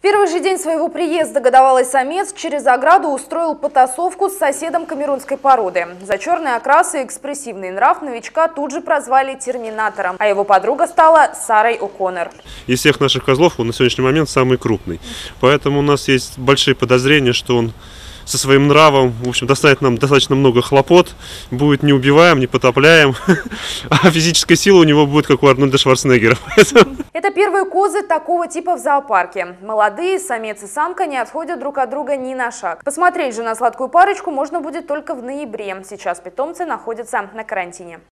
Первый же день своего приезда годовалый самец через ограду устроил потасовку с соседом камерунской породы. За черный окрас и экспрессивный нрав новичка тут же прозвали терминатором, а его подруга стала Сарой О'Коннор. Из всех наших козлов он на сегодняшний момент самый крупный. Поэтому у нас есть большие подозрения, что он со своим нравом, в общем, доставит нам достаточно много хлопот, будет неубиваем, непотопляем, а физическая сила у него будет как у Арнольда Шварценеггера. Это первые козы такого типа в зоопарке. Молодые, самец и самка не отходят друг от друга ни на шаг. Посмотреть же на сладкую парочку можно будет только в ноябре. Сейчас питомцы находятся на карантине.